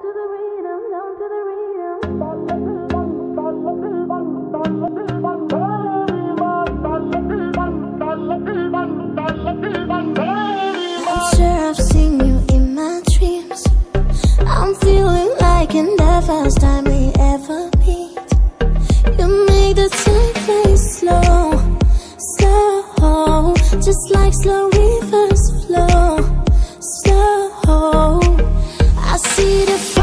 Sure, I've seen you in my dreams. I'm feeling like in the first time we ever meet. You make the time fly slow, slow, just like slow rivers flow, slow. I see the